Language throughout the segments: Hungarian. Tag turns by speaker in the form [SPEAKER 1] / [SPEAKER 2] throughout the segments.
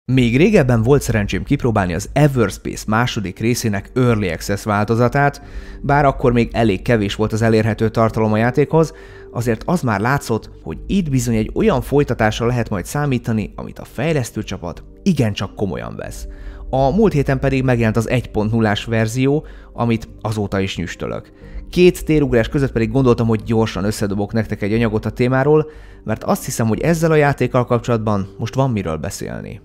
[SPEAKER 1] Még régebben volt szerencsém kipróbálni az Everspace második részének Early Access változatát, bár akkor még elég kevés volt az elérhető tartalom a játékhoz, azért az már látszott, hogy itt bizony egy olyan folytatásra lehet majd számítani, amit a fejlesztő csapat igencsak komolyan vesz. A múlt héten pedig megjelent az 1.0-ás verzió, amit azóta is nyüstölök. Két térugrás között pedig gondoltam, hogy gyorsan összedobok nektek egy anyagot a témáról, mert azt hiszem, hogy ezzel a játékkal kapcsolatban most van miről beszélni.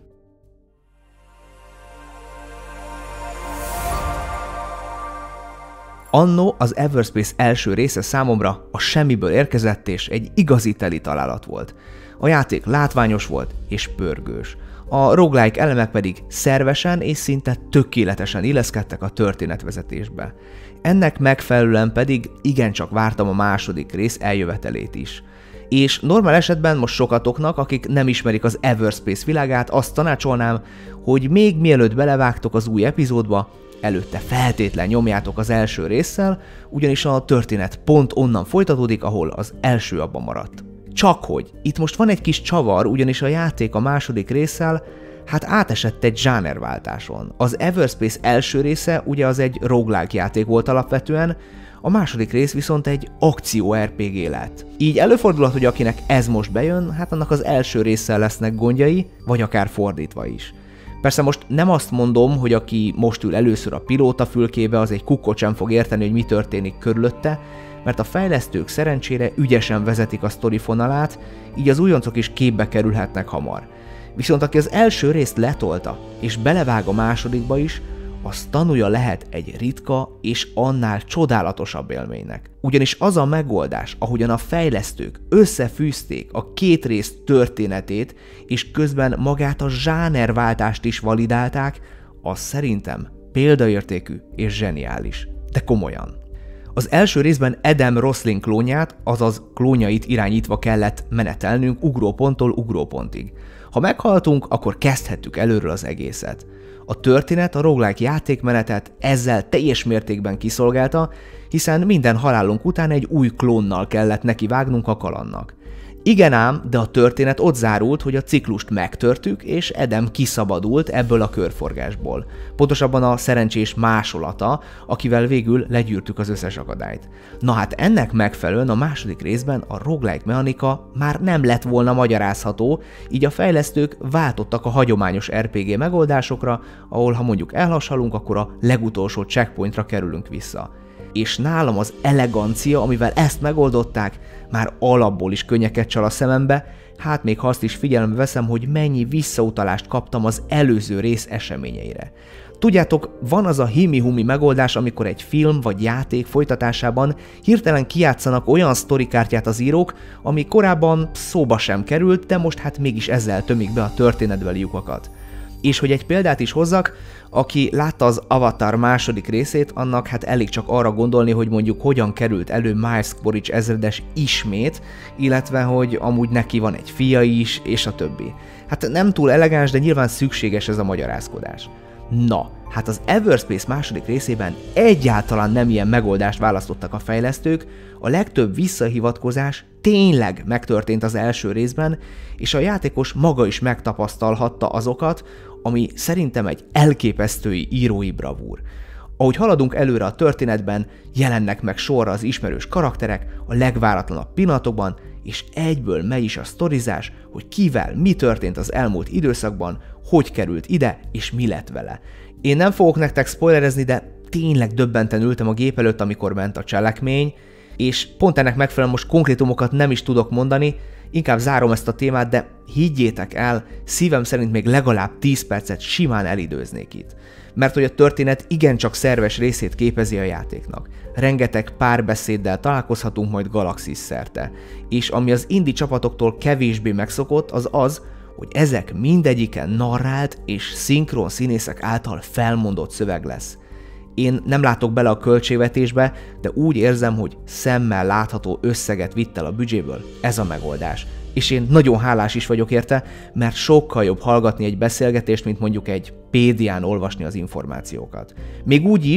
[SPEAKER 1] Annó az Everspace első része számomra a semmiből érkezett és egy igazi teli találat volt. A játék látványos volt és pörgős. A roguelike elemek pedig szervesen és szinte tökéletesen illeszkedtek a történetvezetésbe. Ennek megfelelően pedig igencsak vártam a második rész eljövetelét is. És normál esetben most sokatoknak, akik nem ismerik az Everspace világát, azt tanácsolnám, hogy még mielőtt belevágtok az új epizódba, előtte feltétlen nyomjátok az első résszel, ugyanis a történet pont onnan folytatódik, ahol az első abban maradt. Csak hogy itt most van egy kis csavar, ugyanis a játék a második résszel átesett egy zsánerváltáson. Az Everspace első része ugye az egy roguelike játék volt alapvetően, a második rész viszont egy akció RPG lett. Így előfordulhat, hogy akinek ez most bejön, annak az első résszel lesznek gondjai, vagy akár fordítva is. Persze most nem azt mondom, hogy aki most ül először a pilóta fülkébe, az egy kukkot sem fog érteni, hogy mi történik körülötte, mert a fejlesztők szerencsére ügyesen vezetik a sztori fonalát, így az újoncok is képbe kerülhetnek hamar. Viszont aki az első részt letolta, és belevág a másodikba is, az tanulja lehet egy ritka és annál csodálatosabb élménynek. Ugyanis az a megoldás, ahogyan a fejlesztők összefűzték a két rész történetét, és közben magát a zsánerváltást is validálták, az szerintem példaértékű és zseniális. De komolyan. Az első részben Adam Roslin klónját, azaz klónjait irányítva kellett menetelnünk ugróponttól ugrópontig. Ha meghaltunk, akkor kezdhettük előről az egészet. A történet a roguelike játékmenetet ezzel teljes mértékben kiszolgálta, hiszen minden halálunk után egy új klónnal kellett nekivágnunk a kalandnak. Igen ám, de a történet ott zárult, hogy a ciklust megtörtük, és Adam kiszabadult ebből a körforgásból. Pontosabban a szerencsés másolata, akivel végül legyűrtük az összes akadályt. Na ennek megfelelően a második részben a roguelike mechanika már nem lett volna magyarázható, így a fejlesztők váltottak a hagyományos RPG megoldásokra, ahol ha mondjuk elhasalunk, akkor a legutolsó checkpointra kerülünk vissza. És nálam az elegancia, amivel ezt megoldották, már alapból is könnyeket csal a szemembe, még ha azt is figyelembe veszem, hogy mennyi visszautalást kaptam az előző rész eseményeire. Tudjátok, van az a himi-humi megoldás, amikor egy film vagy játék folytatásában hirtelen kijátszanak olyan sztorikártyát az írók, ami korábban szóba sem került, de most mégis ezzel tömik be a történetbeli lyukakat. És hogy egy példát is hozzak, aki látta az Avatar második részét, annak elég csak arra gondolni, hogy mondjuk hogyan került elő Miles Quaritch ezredes ismét, illetve hogy amúgy neki van egy fia is, és a többi. Nem túl elegáns, de nyilván szükséges ez a magyarázkodás. Na, az Everspace második részében egyáltalán nem ilyen megoldást választottak a fejlesztők, a legtöbb visszahivatkozás tényleg megtörtént az első részben, és a játékos maga is megtapasztalhatta azokat, ami szerintem egy elképesztői írói bravúr. Ahogy haladunk előre a történetben, jelennek meg sorra az ismerős karakterek a legváratlanabb pillanatokban, és egyből megy is a sztorizás, hogy kivel mi történt az elmúlt időszakban, hogy került ide, és mi lett vele. Én nem fogok nektek spoilerezni, de tényleg döbbenten ültem a gép előtt, amikor ment a cselekmény, és pont ennek megfelelően most konkrétumokat nem is tudok mondani, inkább zárom ezt a témát, de higgyétek el, szívem szerint még legalább 10 percet simán elidőznék itt. Mert hogy a történet igencsak szerves részét képezi a játéknak. Rengeteg párbeszéddel találkozhatunk majd Galaxis szerte. És ami az indie csapatoktól kevésbé megszokott, az az, hogy ezek mindegyike narrált és szinkron színészek által felmondott szöveg lesz. Én nem látok bele a költségvetésbe, de úgy érzem, hogy szemmel látható összeget vitt el a büdzséből ez a megoldás. És én nagyon hálás is vagyok érte, mert sokkal jobb hallgatni egy beszélgetést, mint mondjuk egy pédián olvasni az információkat. Még úgy is,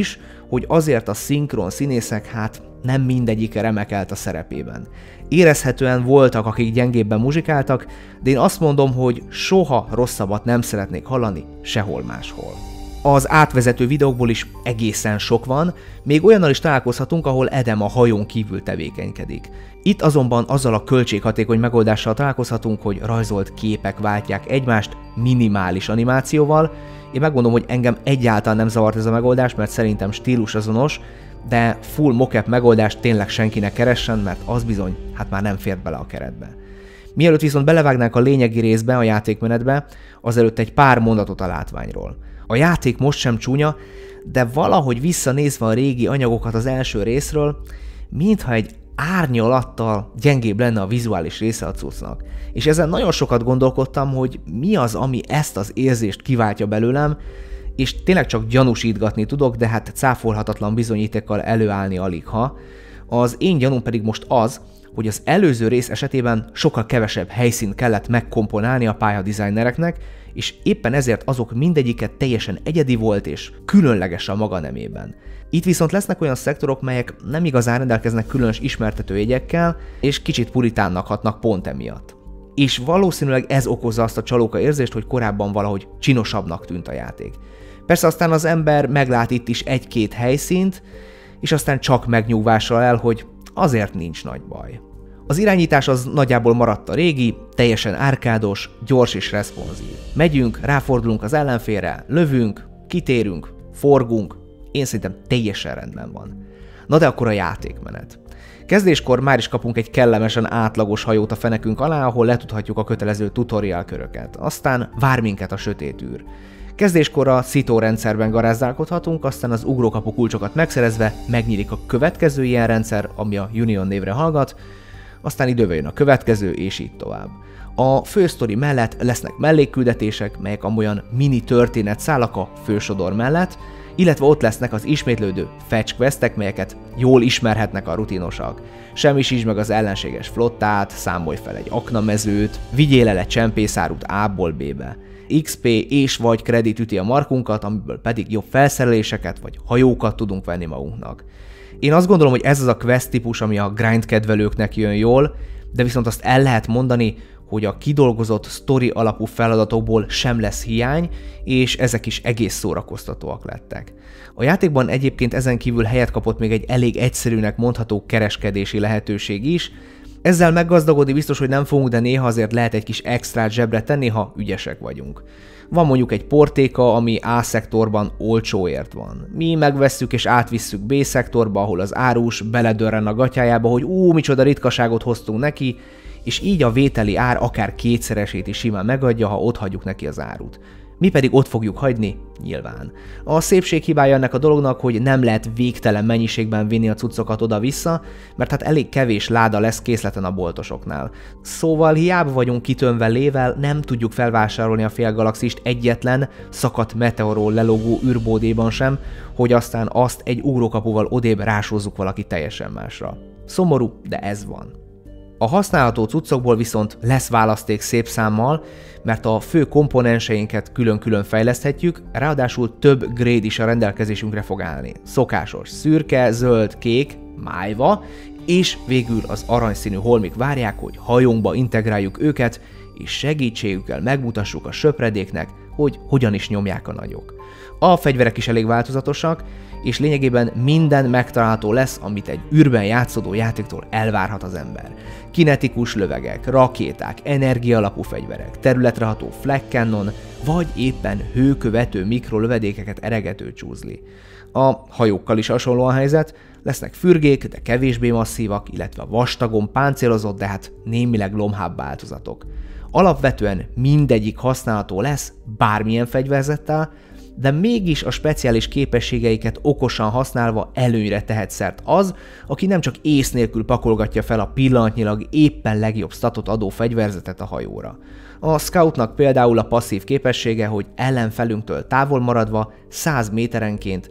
[SPEAKER 1] hogy azért a szinkron színészek nem mindegyike remekelt a szerepében. Érezhetően voltak, akik gyengébben muzsikáltak, de én azt mondom, hogy soha rosszabbat nem szeretnék hallani sehol máshol. Az átvezető videókból is egészen sok van, még olyannal is találkozhatunk, ahol Adam a hajón kívül tevékenykedik. Itt azonban azzal a költséghatékony megoldással találkozhatunk, hogy rajzolt képek váltják egymást minimális animációval. Én megmondom, hogy engem egyáltalán nem zavart ez a megoldás, mert szerintem stílusazonos, de full mocap megoldást tényleg senkinek keressen, mert az bizony már nem fér bele a keretbe. Mielőtt viszont belevágnánk a lényegi részbe, a játékmenetbe, azelőtt egy pár mondatot a látványról. A játék most sem csúnya, de valahogy visszanézve a régi anyagokat az első részről, mintha egy árnyalattal gyengébb lenne a vizuális része a cuccnak. És ezen nagyon sokat gondolkodtam, hogy mi az, ami ezt az érzést kiváltja belőlem, és tényleg csak gyanúsítgatni tudok, de cáfolhatatlan bizonyítékkal előállni aligha. Az én gyanúm pedig most az, hogy az előző rész esetében sokkal kevesebb helyszínt kellett megkomponálni a pályadizájnereknek, és éppen ezért azok mindegyiket teljesen egyedi volt és különleges a maga nemében. Itt viszont lesznek olyan szektorok, melyek nem igazán rendelkeznek különös ismertetőjegyekkel, és kicsit puritánnak hatnak pont emiatt. És valószínűleg ez okozza azt a csalóka érzést, hogy korábban valahogy csinosabbnak tűnt a játék. Persze aztán az ember meglát itt is egy-két helyszínt, és aztán csak megnyugvással el, hogy azért nincs nagy baj. Az irányítás az nagyjából maradt a régi, teljesen árkádos, gyors és responsív. Megyünk, ráfordulunk az ellenfélre, lövünk, kitérünk, forgunk, én szerintem teljesen rendben van. Na de akkor a játékmenet. Kezdéskor már is kapunk egy kellemesen átlagos hajót a fenekünk alá, ahol letudhatjuk a kötelező tutorial köröket. Aztán vár minket a sötét űr. Kezdéskor a Cito rendszerben garázdálkodhatunk, aztán az ugrókapu kulcsokat megszerezve megnyílik a következő ilyen rendszer, ami a Union névre hallgat, aztán idővel jön a következő, és így tovább. A fősztori mellett lesznek mellékküldetések, melyek amolyan mini történetszálak a fősodor mellett, illetve ott lesznek az ismétlődő fetch questek, melyeket jól ismerhetnek a rutinosak. Semmisítsd meg az ellenséges flottát, számolj fel egy aknamezőt, vigyél el egy csempészárút A-ból B-be. XP és vagy kredit üti a markunkat, amiből pedig jobb felszereléseket vagy hajókat tudunk venni magunknak. Én azt gondolom, hogy ez az a quest típus, ami a grind kedvelőknek jön jól, de viszont azt el lehet mondani, hogy a kidolgozott sztori alapú feladatokból sem lesz hiány, és ezek is egész szórakoztatóak lettek. A játékban egyébként ezen kívül helyet kapott még egy elég egyszerűnek mondható kereskedési lehetőség is. Ezzel meggazdagodni biztos, hogy nem fogunk, de néha azért lehet egy kis extrát zsebre tenni, ha ügyesek vagyunk. Van mondjuk egy portéka, ami A szektorban olcsóért van. Mi megvesszük és átvisszük B szektorba, ahol az árus beledörren a gatyájába, hogy micsoda ritkaságot hoztunk neki, és így a vételi ár akár kétszeresét is simán megadja, ha ott hagyjuk neki az árut. Mi pedig ott fogjuk hagyni, nyilván. A szépség hibája ennek a dolognak, hogy nem lehet végtelen mennyiségben vinni a cuccokat oda-vissza, mert elég kevés láda lesz készleten a boltosoknál. Szóval hiába vagyunk kitömve lével, nem tudjuk felvásárolni a félgalaxist egyetlen szakadt meteorról lelógó űrbódéban sem, hogy aztán azt egy ugrókapuval odébb rásózzuk valaki teljesen másra. Szomorú, de ez van. A használható cuccokból viszont lesz választék szép számmal, mert a fő komponenseinket külön-külön fejleszthetjük, ráadásul több grade is a rendelkezésünkre fog állni. Szokásos szürke, zöld, kék, májva, és végül az aranyszínű holmik várják, hogy hajónkba integráljuk őket, és segítségükkel megmutassuk a söpredéknek, hogy hogyan is nyomják a nagyok. A fegyverek is elég változatosak, és lényegében minden megtalálható lesz, amit egy űrben játszódó játéktól elvárhat az ember. Kinetikus lövegek, rakéták, energiaalapú fegyverek, területreható flag cannon, vagy éppen hőkövető mikrolövedékeket eregető csúzli. A hajókkal is hasonló a helyzet, lesznek fürgék, de kevésbé masszívak, illetve vastagon páncélozott, de némileg lomhább változatok. Alapvetően mindegyik használható lesz bármilyen fegyverzettel, de mégis a speciális képességeiket okosan használva előnyre tehet szert az, aki nem csak ész nélkül pakolgatja fel a pillanatnyilag éppen legjobb statot adó fegyverzetet a hajóra. A scoutnak például a passzív képessége, hogy ellenfelünktől távol maradva 100 méterenként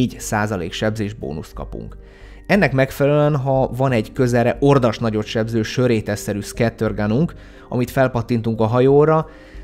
[SPEAKER 1] 4% sebzés bónuszt kapunk. Ennek megfelelően, ha van egy közelre ordas nagyot sebző sörétesszerű scattergununk, amit felpattintunk a hajóra,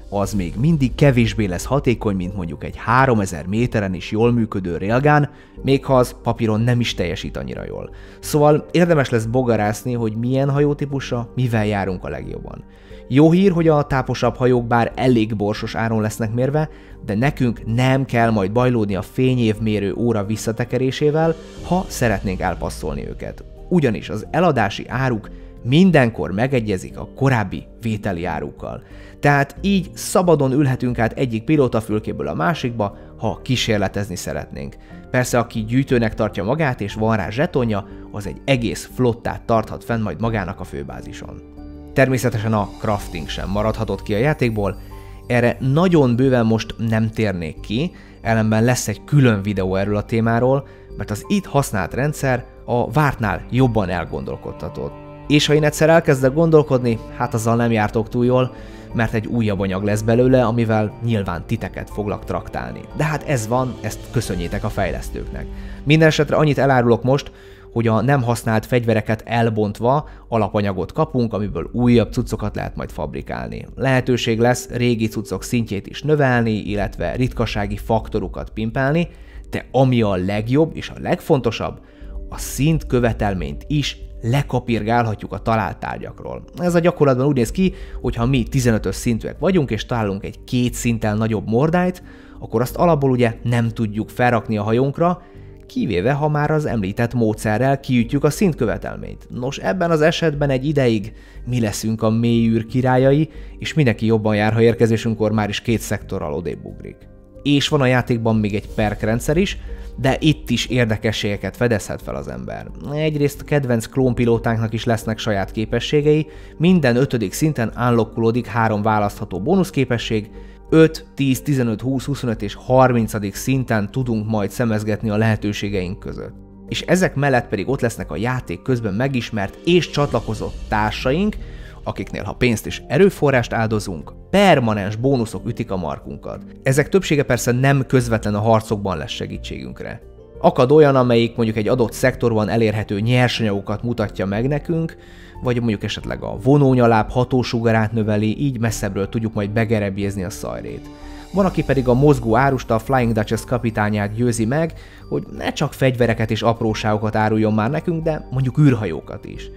[SPEAKER 1] az még mindig kevésbé lesz hatékony, mint mondjuk egy 3000 méteren is jól működő railgun, még ha az papíron nem is teljesít annyira jól. Szóval érdemes lesz bogarászni, hogy milyen hajótípusra mivel járunk a legjobban. Jó hír, hogy a táposabb hajók bár elég borsos áron lesznek mérve, de nekünk nem kell majd bajlódni a fényévmérő óra visszatekerésével, ha szeretnénk elpasszolni őket. Ugyanis az eladási áruk mindenkor megegyezik a korábbi vételi árukkal. Tehát így szabadon ülhetünk át egyik pilótafülkéből a másikba, ha kísérletezni szeretnénk. Persze, aki gyűjtőnek tartja magát és van rá zsetonja, az egy egész flottát tarthat fenn majd magának a főbázison. Természetesen a crafting sem maradhatott ki a játékból, erre nagyon bőven most nem térnék ki, ellenben lesz egy külön videó erről a témáról, mert az itt használt rendszer a vártnál jobban elgondolkodtatott. És ha én egyszer elkezdek gondolkodni, hát azzal nem jártok túl jól, mert egy újabb anyag lesz belőle, amivel nyilván titeket foglak traktálni. De hát ez van, ezt köszönjétek a fejlesztőknek. Mindenesetre annyit elárulok most, hogy a nem használt fegyvereket elbontva alapanyagot kapunk, amiből újabb cuccokat lehet majd fabrikálni. Lehetőség lesz régi cuccok szintjét is növelni, illetve ritkasági faktorukat pimpelni, de ami a legjobb és a legfontosabb, a szint követelményt is lekapirgálhatjuk a talált tárgyakról. Ez a gyakorlatban úgy néz ki, hogy ha mi 15-ös szintűek vagyunk és találunk egy 2 szinttel nagyobb mordájt, akkor azt alapból ugye nem tudjuk felrakni a hajónkra, kivéve ha már az említett módszerrel kiütjük a szintkövetelményt. Nos, ebben az esetben egy ideig mi leszünk a mélyűr királyai, és mindenki jobban jár, ha érkezésünkkor már is 2 szektorral odébb ugrik. És van a játékban még egy perk rendszer is, de itt is érdekességeket fedezhet fel az ember. Egyrészt a kedvenc klónpilótánknak is lesznek saját képességei, minden 5. szinten unlockolódik 3 választható bónuszképesség, 5, 10, 15, 20, 25 és 30. szinten tudunk majd szemezgetni a lehetőségeink között. És ezek mellett pedig ott lesznek a játék közben megismert és csatlakozott társaink, akiknél ha pénzt és erőforrást áldozunk, permanens bónuszok ütik a markunkat. Ezek többsége persze nem közvetlen a harcokban lesz segítségünkre. Akad olyan, amelyik mondjuk egy adott szektorban elérhető nyersanyagokat mutatja meg nekünk, vagy mondjuk esetleg a vonónyaláb hatósugarát növeli, így messzebbről tudjuk majd begerebjézni a szajrét. Van, aki pedig a mozgó árusta, a Flying Duchess kapitányát győzi meg, hogy ne csak fegyvereket és apróságokat áruljon már nekünk, de mondjuk űrhajókat is.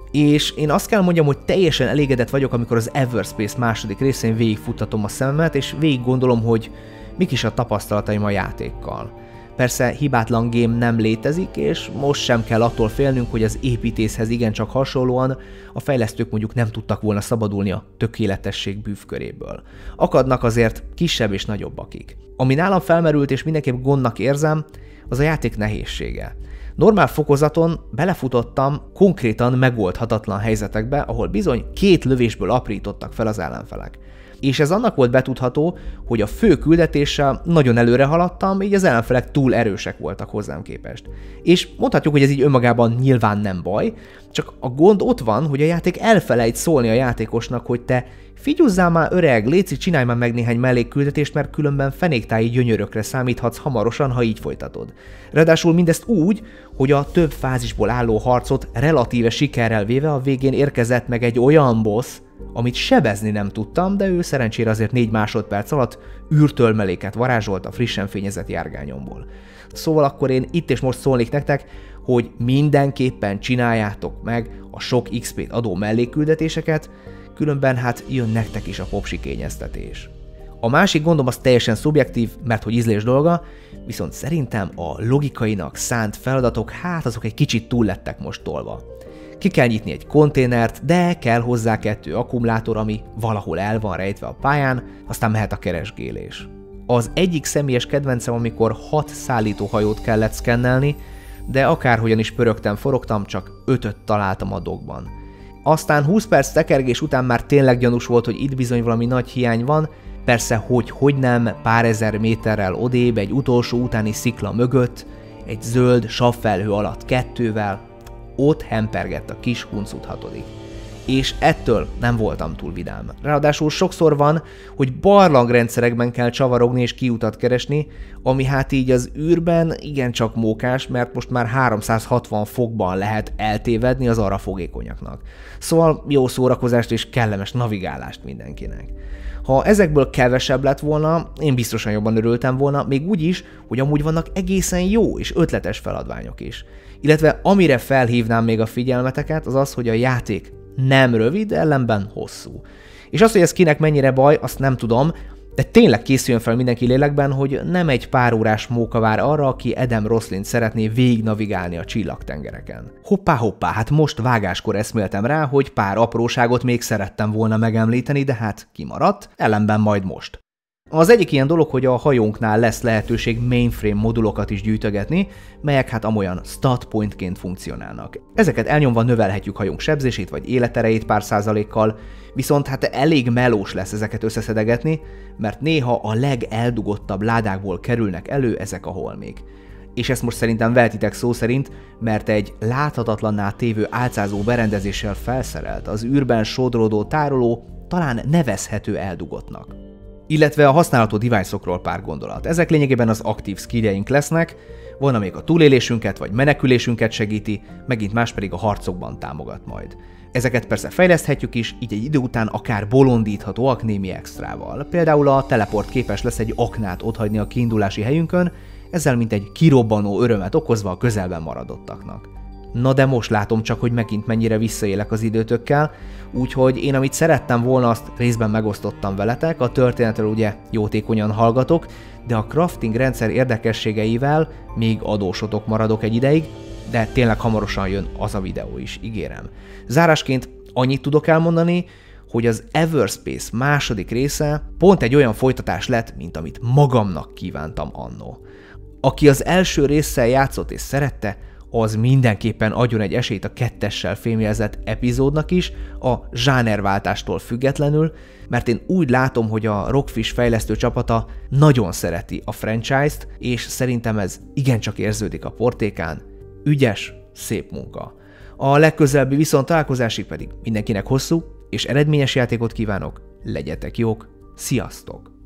[SPEAKER 1] És én azt kell mondjam, hogy teljesen elégedett vagyok, amikor az Everspace második részén végigfuttatom a szememet, és végig gondolom, hogy mik is a tapasztalataim a játékkal. Persze hibátlan game nem létezik, és most sem kell attól félnünk, hogy az építészhez igencsak hasonlóan a fejlesztők mondjuk nem tudtak volna szabadulni a tökéletesség bűvköréből. Akadnak azért kisebb és nagyobbakik. Ami nálam felmerült és mindenképp gondnak érzem, az a játék nehézsége. Normál fokozaton belefutottam konkrétan megoldhatatlan helyzetekbe, ahol bizony 2 lövésből aprítottak fel az ellenfelek. És ez annak volt betudható, hogy a fő küldetéssel nagyon előre haladtam, így az ellenfelek túl erősek voltak hozzám képest. És mondhatjuk, hogy ez így önmagában nyilván nem baj, csak a gond ott van, hogy a játék elfelejt szólni a játékosnak, hogy te figyuzzál már öreg, léci, csinálj már meg néhány mellékküldetést, mert különben fenéktáji gyönyörökre számíthatsz hamarosan, ha így folytatod. Ráadásul mindezt úgy, hogy a több fázisból álló harcot relatíve sikerrel véve a végén érkezett meg egy olyan boss, amit sebezni nem tudtam, de ő szerencsére azért 4 másodperc alatt űrtölmeléket varázsolt a frissen fényezett járgányomból. Szóval akkor én itt és most szólnék nektek, hogy mindenképpen csináljátok meg a sok XP-t adó mellékküldetéseket, különben hát jön nektek is a popsi kényeztetés. A másik gondom az teljesen szubjektív, mert hogy ízlés dolga, viszont szerintem a logikainak szánt feladatok hát azok egy kicsit túl lettek most tolva. Ki kell nyitni egy konténert, de kell hozzá 2 akkumulátor, ami valahol el van rejtve a pályán, aztán mehet a keresgélés. Az egyik személyes kedvencem, amikor 6 szállítóhajót kellett szkennelni, de akárhogyan is pörögtem, forogtam, csak 5-öt találtam a dogban. Aztán 20 perc tekergés után már tényleg gyanús volt, hogy itt bizony valami nagy hiány van, persze hogy nem, pár ezer méterrel odébb, egy utolsó utáni szikla mögött, egy zöld savfelhő alatt 2-vel, ott hempergett a kis huncut 6. és ettől nem voltam túl vidám. Ráadásul sokszor van, hogy barlangrendszerekben kell csavarogni és kiutat keresni, ami hát így az űrben igencsak mókás, mert most már 360 fokban lehet eltévedni az arra fogékonyaknak. Szóval jó szórakozást és kellemes navigálást mindenkinek. Ha ezekből kevesebb lett volna, én biztosan jobban örültem volna, még úgy is, hogy amúgy vannak egészen jó és ötletes feladványok is. Illetve amire felhívnám még a figyelmeteket, az az, hogy a játék nem rövid, ellenben hosszú. És az, hogy ez kinek mennyire baj, azt nem tudom, de tényleg készüljön fel mindenki lélekben, hogy nem egy pár órás móka vár arra, aki Adam Roslint szeretné végignavigálni a csillagtengereken. Hoppá, hát most vágáskor eszméltem rá, hogy pár apróságot még szerettem volna megemlíteni, de hát kimaradt, ellenben majd most. Az egyik ilyen dolog, hogy a hajónknál lesz lehetőség mainframe modulokat is gyűjtögetni, melyek hát amolyan stat pointként funkcionálnak. Ezeket elnyomva növelhetjük hajónk sebzését vagy életerejét pár százalékkal, viszont hát elég melós lesz ezeket összeszedegetni, mert néha a legeldugottabb ládákból kerülnek elő ezek a holmék. És ezt most szerintem vehetitek szó szerint, mert egy láthatatlanná tévő álcázó berendezéssel felszerelt, az űrben sodródó tároló talán nevezhető eldugottnak. Illetve a használható device-okról pár gondolat. Ezek lényegében az aktív skilljeink lesznek, van, amelyik a túlélésünket vagy menekülésünket segíti, megint más pedig a harcokban támogat majd. Ezeket persze fejleszthetjük is, így egy idő után akár bolondíthatóak némi extrával. Például a teleport képes lesz egy aknát otthagyni a kiindulási helyünkön, ezzel mint egy kirobbanó örömet okozva a közelben maradottaknak. Na de most látom csak, hogy megint mennyire visszaélek az időtökkel, úgyhogy én amit szerettem volna, azt részben megosztottam veletek, a történetről ugye jótékonyan hallgatok, de a crafting rendszer érdekességeivel még adósotok maradok egy ideig, de tényleg hamarosan jön az a videó is, ígérem. Zárásként annyit tudok elmondani, hogy az Everspace második része pont egy olyan folytatás lett, mint amit magamnak kívántam annó. Aki az első résszel játszott és szerette, az mindenképpen adjon egy esélyt a 2-essel fémjelzett epizódnak is, a zsánerváltástól függetlenül, mert én úgy látom, hogy a Rockfish fejlesztő csapata nagyon szereti a franchise-t, és szerintem ez igencsak érződik a portékán. Ügyes, szép munka. A legközelebbi viszontalálkozásig pedig mindenkinek hosszú és eredményes játékot kívánok, legyetek jók, sziasztok!